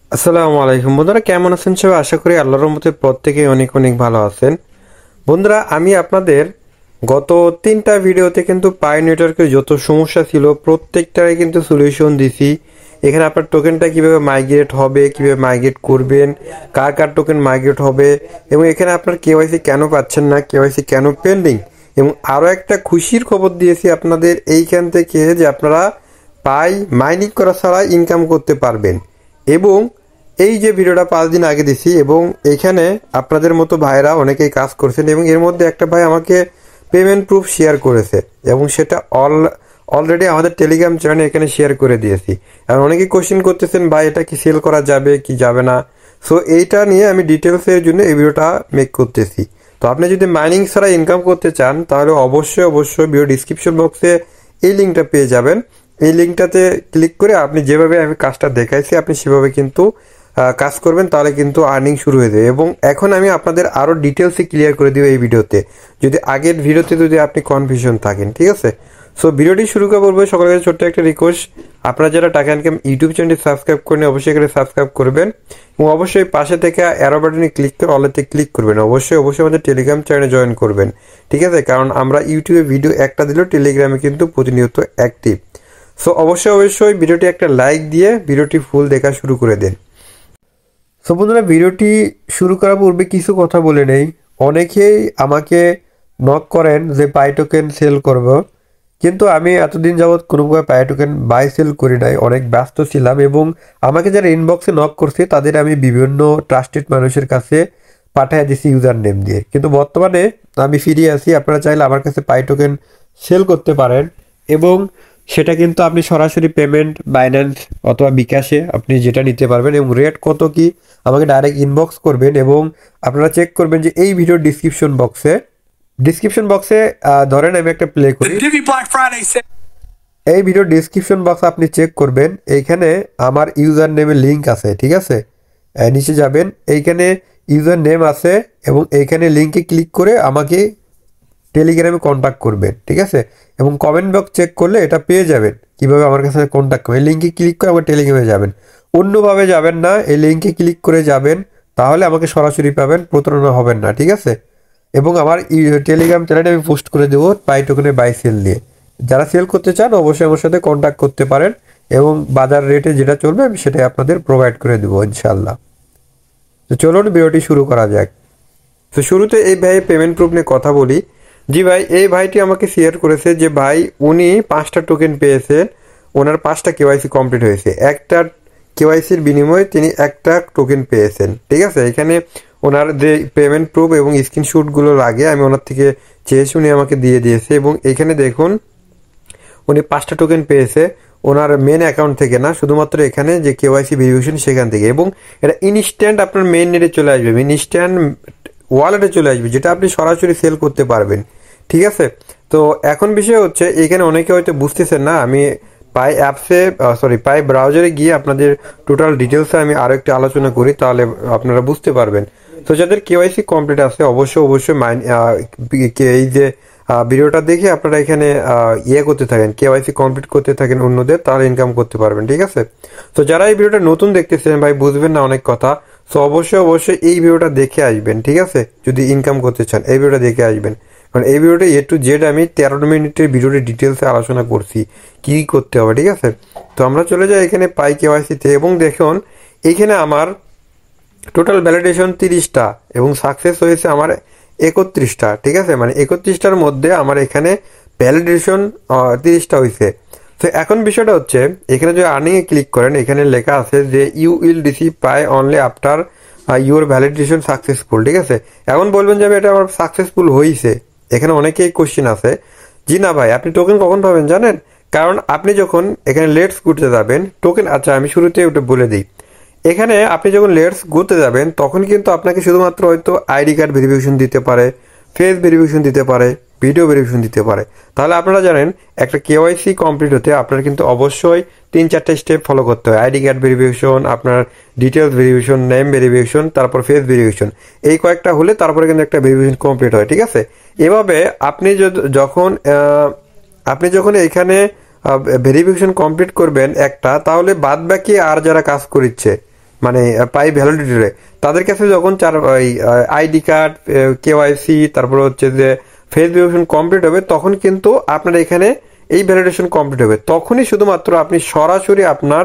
আসসালামু আলাইকুম বন্ধুরা, কেমন আছেন সবাই? আশা করি আল্লাহর রহমতে প্রত্যেকেই অনেক অনেক ভালো আছেন। বন্ধুরা, আমি আপনাদের গত 3টা ভিডিওতে কিন্তু পাই নেটওয়ার্কের যত সমস্যা ছিল প্রত্যেকটারই কিন্তু সলিউশন দিছি। এখানে আপনার টোকেনটা কিভাবে মাইগ্রেট হবে, কিভাবে মাইগ্রেট করবেন, কার কার টোকেন মাইগ্রেট হবে, এবং এখানে আপনার কেওয়াইসি কেন পাচ্ছেন না, কেওয়াইসি কেন পেন্ডিং, এবং আরও একটা খুশির খবর দিয়েছি আপনাদের এইখান থেকে যে আপনারা পাই মাইনিং করা ছাড়া ইনকাম করতে পারবেন। এবং এই যে ভিডিওটা 5 দিন আগে দিছি, এবং এখানে আপনাদের মতো ভাইরা অনেকেই কাজ করছেন, এবং এর মধ্যে একটা ভাই আমাকে পেমেন্ট প্রুফ শেয়ার করেছে, এবং সেটা অলরেডি আমাদের টেলিগ্রাম চ্যানেলে এখানে শেয়ার করে দিয়েছি। আর অনেকেই কোশ্চেন করতেছেন, ভাই এটা কি সেল করা যাবে কি যাবে না। সো এইটা নিয়ে আমি ডিটেলসের জন্য এই ভিডিওটা মেক করতেছি। তো আপনি যদি মাইনিং ছাড়া ইনকাম করতে চান তাহলে অবশ্যই ভিডিও ডিসক্রিপশন বক্সে এই লিঙ্কটা পেয়ে যাবেন। এই লিঙ্কটাতে ক্লিক করে আপনি যেভাবে আমি কাজটা দেখাইছি আপনি সেভাবে কিন্তু কাজ করবেন, তাহলে কিন্তু আর্নিং শুরু হয়ে যাবে। এবং এখন আমি আপনাদের আরও ডিটেলসে ক্লিয়ার করে দিব এই ভিডিওতে, যদি আগের ভিডিওতে যদি আপনি কনফিউশন থাকেন, ঠিক আছে। সো ভিডিওটি শুরু করে বলবো, সকলের কাছে ছোট্ট একটা রিকোয়েস্ট, আপনারা যারা টাকা ইনকাম ইউটিউব চ্যানেলটি সাবস্ক্রাইব করেন অবশ্যই এখানে সাবস্ক্রাইব করবেন, এবং অবশ্যই পাশে থেকে অ্যারো বাটনে ক্লিক করে অলেতে ক্লিক করবেন। অবশ্যই আমাদের টেলিগ্রাম চ্যানেলে জয়েন করবেন, ঠিক আছে, কারণ আমরা ইউটিউবে ভিডিও একটা দিলেও টেলিগ্রামে কিন্তু প্রতিনিয়ত অ্যাক্টিভ। সো অবশ্যই ভিডিওটি একটা লাইক দিয়ে ভিডিওটি ফুল দেখা শুরু করে দেন। সো বন্ধুরা, ভিডিওটি শুরু করার পূর্বে কিছু কথা বলে নেই। অনেকেই আমাকে নক করেন যে পাই টোকেন সেল করব, কিন্তু আমি এতদিন যাবৎ কোনো প্রকার পাই টোকেন বাই সেল করি নাই, অনেক ব্যস্ত ছিলাম। এবং আমাকে যারা ইনবক্সে নক করছে তাদের আমি বিভিন্ন ট্রাস্টেড মানুষের কাছে পাঠিয়ে দিছি ইউজার নেম দিয়ে, কিন্তু বর্তমানে আমি ফিরে আসি। আপনারা চাইলে আমার কাছে পাই টোকেন সেল করতে পারেন, এবং সেটা কিন্তু আপনি সরাসরি পেমেন্ট বাইন্যান্স অথবা বিকাশে আপনি যেটা নিতে পারবেন, এবং রেট কত কি আমাকে ডাইরেক্ট ইনবক্স করবেন। এবং আপনারা চেক করবেন যে এই ভিডিওর ডিসক্রিপশন বক্সে ধরেন আমি একটা প্লে করি, এই ভিডিওর ডিসক্রিপশন বক্স আপনি চেক করবেন, এইখানে আমার ইউজার নেমের লিঙ্ক আছে, ঠিক আছে। নিচে যাবেন, এইখানে ইউজার নেম আছে, এবং এইখানে লিঙ্কে ক্লিক করে আমাকে টেলিগ্রামে কন্ট্যাক্ট করবেন, ঠিক আছে। এবং কমেন্ট বক্স চেক করলে এটা পেয়ে যাবেন কিভাবে আমার কাছে কন্ট্যাক্ট করবেন। লিঙ্কে ক্লিক করে আমার টেলিগ্রামে যাবেন, অন্যভাবে যাবেন না, এই লিঙ্কে ক্লিক করে যাবেন, তাহলে আমাকে সরাসরি পাবেন, প্রতারণা হবেন না, ঠিক আছে। এবং আমার টেলিগ্রাম চ্যানেলে আমি পোস্ট করে দেবো পাই টোকেনের বাই সেল নিয়ে। যারা সেল করতে চান অবশ্যই আমার সাথে কন্ট্যাক্ট করতে পারেন, এবং বাজার রেটে যেটা চলবে আমি সেটাই আপনাদের প্রোভাইড করে দেবো ইনশাল্লাহ। তো চলুন ভিডিওটি শুরু করা যাক। তো শুরুতে এই ভাই পেমেন্ট প্রুফ নিয়ে কথা বলি। জি ভাই, এই ভাইটি আমাকে শেয়ার করেছে যে ভাই উনি 5টা টোকেন পেয়েছেন, ওনার 5টা কেওয়াইসি কমপ্লিট হয়েছে, একটা কেওয়াইসির বিনিময়ে তিনি একটা টোকেন পেয়েছেন, ঠিক আছে। এখানে ওনার যে পেমেন্ট প্রুফ এবং স্ক্রিনশটগুলো লাগে আমি ওনার থেকে চেয়ে শুনে আমাকে দিয়ে দিয়েছে। এবং এখানে দেখুন উনি 5টা টোকেন পেয়েছে ওনার মেন অ্যাকাউন্ট থেকে না, শুধুমাত্র এখানে যে কেওয়াইসি ভেরিফিকেশন সেখান থেকে। এবং এটা ইনস্ট্যান্ট আপনার মেন নেটে চলে আসবে, ইনস্ট্যান্ট ওয়ালেটে চলে আসবে, যেটা আপনি সরাসরি সেল করতে পারবেন, ঠিক আছে। তো এখন বিষয় হচ্ছে এখানে অনেকে হয়তো বুঝতেছেন না, আমি পাই অ্যাপসে পাই ব্রাউজারে গিয়ে আপনাদের টোটাল ডিটেলসে আমি আরও একটু আলোচনা করি, তাহলে আপনারা বুঝতে পারবেন। তো যাদের কেওয়াইসি কমপ্লিট আছে অবশ্যই এই যে ভিডিওটা দেখে আপনারা এখানে করতে থাকেন, কেওয়াইসি কমপ্লিট করতে থাকেন অন্যদের, তাহলে ইনকাম করতে পারবেন, ঠিক আছে। তো যারা এই ভিডিওটা নতুন দেখতেছেন ভাই বুঝবেন না অনেক কথা, সো অবশ্যই এই ভিডিওটা দেখে আসবেন, ঠিক আছে। যদি ইনকাম করতে চান এই ভিডিওটা দেখে আসবেন, কারণ এই ভিডিওটা টু জেড আমি 13 মিনিটের ভিডিওটি ডিটেলসে আলোচনা করছি কি করতে হবে, ঠিক আছে। তো আমরা চলে যাই এখানে পাই কেওয়াইসিতে, এবং দেখুন এইখানে আমার টোটাল ভ্যালিডেশন 30টা এবং সাকসেস হয়েছে আমার 31টা, ঠিক আছে। মানে 31টার মধ্যে আমার এখানে ভ্যালিডেশন 30টা হয়েছে। তো এখন বিষয়টা হচ্ছে এখানে যদি আর্নিংয়ে ক্লিক করেন, এখানে লেখা আছে যে you will receive Pi only after your validation successful, ঠিক আছে। এখন বলবেন যে এটা আমার সাকসেসফুল হয়েছে, এখানে অনেকেই কোশ্চেন আছে। জি না ভাই, আপনি টোকেন কখন পাবেন জানেন? কারণ আপনি যখন এখানে লেটস ঘুরতে যাবেন টোকেন, আচ্ছা আমি শুরুতে ওটা বলে দিই, এখানে আপনি যখন লেটস ঘুরতে যাবেন তখন কিন্তু আপনাকে শুধুমাত্র হয়তো আইডি কার্ড ভেরিফিকেশন দিতে পারে, ফেস ভেরিফিকেশন দিতে পারে, ভিডিও ভেরিফিকেশন দিতে পারে। তাহলে আপনারা জানেন একটা কেওয়াইসি কমপ্লিট হতে আপনার কিন্তু অবশ্যই 3-4টা স্টেপ ফলো করতে হয়। আইডি কার্ড ভেরিফিকেশন, আপনার ডিটেলস ভেরিফিকেশন, নেম ভেরিফিকেশন, তারপর ফেস ভেরিফিকেশন, এই কয়েকটা হলে তারপরে কিন্তু একটা ভেরিফিকেশন কমপ্লিট হয়, ঠিক আছে। এভাবে আপনি যখন এখানে ভেরিফিকেশন কমপ্লিট করবেন একটা, তাহলে বাদ বাকি আর যারা কাজ করছে মানে পাই ভ্যালিডিটি, তাদের কাছে যখন আইডি কার্ড, কেওয়াইসি, তারপর হচ্ছে যে ফেস ভেরিফিকেশন কমপ্লিট হবে, তখন কিন্তু আপনার এখানে এই ভ্যালিডেশন কমপ্লিট হবে। তখনই শুধুমাত্র আপনি সরাসরি আপনার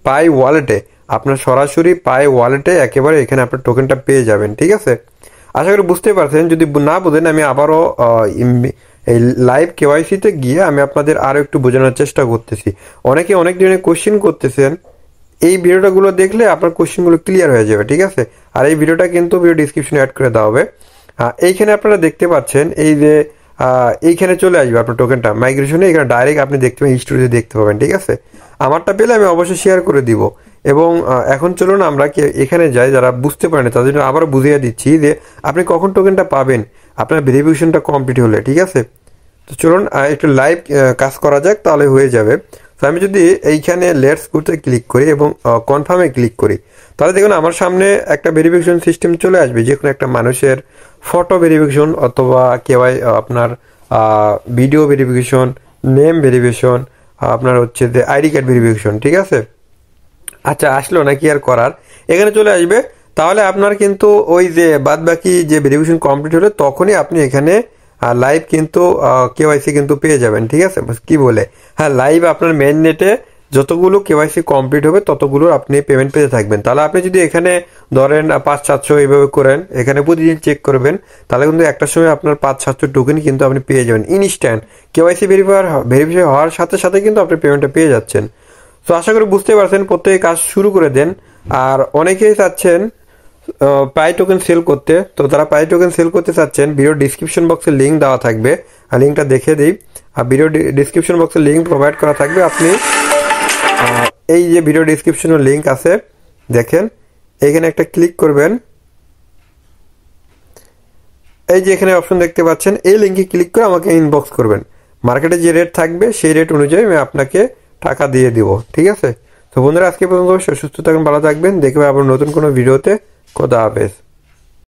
পাই ওয়ালেটে একেবারে এখানে আপনার টোকেনটা পেয়ে যাবেন। ঠিক আছে, আশা করি বুঝতে পারছেন। যদি না বুঝেন, আমি আবারও এই লাইভ কেওয়াইসিতে গিয়ে আমি আপনাদের আরও একটু বোঝানোর চেষ্টা করতেছি। অনেকে অনেক ধরনের কোশ্চেন করতেছেন, এই ভিডিওটাগুলো দেখলে আপনার কোশ্চেনগুলো ক্লিয়ার হয়ে যাবে। ঠিক আছে, আর এই ভিডিওটা কিন্তু ভিডিও ডিসক্রিপশনে অ্যাড করে দেওয়া হবে। এইখানে আপনারা দেখতে পাচ্ছেন এই যে এইখানে চলে আসবে আপনার টোকেনটা মাইগ্রেশনে, এখানে ডাইরেক্ট আপনি দেখতে পাবেন, স্টোরিতে দেখতে পাবেন। ঠিক আছে, আমারটা পেলে আমি অবশ্যই শেয়ার করে দিব। এবং এখন চলুন আমরা এখানে যাই, যারা বুঝতে পারেন তাদের জন্য আবারও বুঝিয়ে দিচ্ছি যে আপনি কখন টোকেনটা পাবেন আপনার ভেরিফিকেশনটা কমপ্লিট হলে। ঠিক আছে, তো চলুন একটু লাইভ কাজ করা যাক, তাহলে হয়ে যাবে। তো আমি যদি এইখানে লেটস গোতে ক্লিক করি এবং কনফার্মে ক্লিক করি, তাহলে দেখুন আমার সামনে একটা ভেরিফিকেশন সিস্টেম চলে আসবে, যে কোনো একটা মানুষের ফটো ভেরিফিকেশন অথবা আপনার ভিডিও ভেরিফিকেশন, নেম ভেরিফিকেশন, আপনার হচ্ছে যে আইডি কার্ড ভেরিফিকেশন। ঠিক আছে, আচ্ছা আসলো না কি আর করার, এখানে চলে আসবে। তাহলে আপনার কিন্তু ওই যে বাদ বাকি যে ভেরিফিকেশন কমপ্লিট হলে তখনই আপনি এখানে লাইভ কিন্তু কেওয়াইসি কিন্তু পেয়ে যাবেন। ঠিক আছে, কি বলে, হ্যাঁ লাইভ আপনার মেইন নেটে যতগুলো কেওয়াইসি কমপ্লিট হবে ততগুলো আপনি পেমেন্ট পেতে থাকবেন। তাহলে আপনি যদি এখানে ধরেন 500-700 এইভাবে করেন, এখানে প্রতিদিন চেক করবেন, তাহলে কিন্তু একটা সময় আপনার 500-700 টোকেন কিন্তু আপনি পেয়ে যাবেন ইনস্ট্যান্ট। কেওয়াইসি ভেরিফাই হওয়ার সাথে সাথে কিন্তু আপনি পেমেন্টটা পেয়ে যাচ্ছেন। তো আশা করি বুঝতে পারছেন, প্রত্যেকে কাজ শুরু করে দেন। আর অনেকেই চাচ্ছেন পাই টোকেন সেল করতে, তো তারা পাই টোকেন সেল করতে চাচ্ছেন, ভিডিও ডিসক্রিপশন বক্সে লিঙ্ক দেওয়া থাকবে, আর লিঙ্কটা দেখে দিই। আর ভিডিও ডিসক্রিপশন বক্সে লিঙ্ক প্রোভাইড করা থাকবে, আপনি এই যে ভিডিও ডিসক্রিপশনের লিঙ্ক আছে দেখেন, এইখানে একটা ক্লিক করবেন, এই যে এখানে অপশন দেখতে পাচ্ছেন, এই লিঙ্কে ক্লিক করে আমাকে ইনবক্স করবেন। মার্কেটে যে রেট থাকবে সেই রেট অনুযায়ী আমি আপনাকে টাকা দিয়ে দিব। ঠিক আছে, তো বন্ধুরা আজকে পর্যন্ত সুস্থ থাকবেন, ভালো থাকবেন, দেখবে আবার নতুন কোনো ভিডিওতে। খোদা হাফেজ।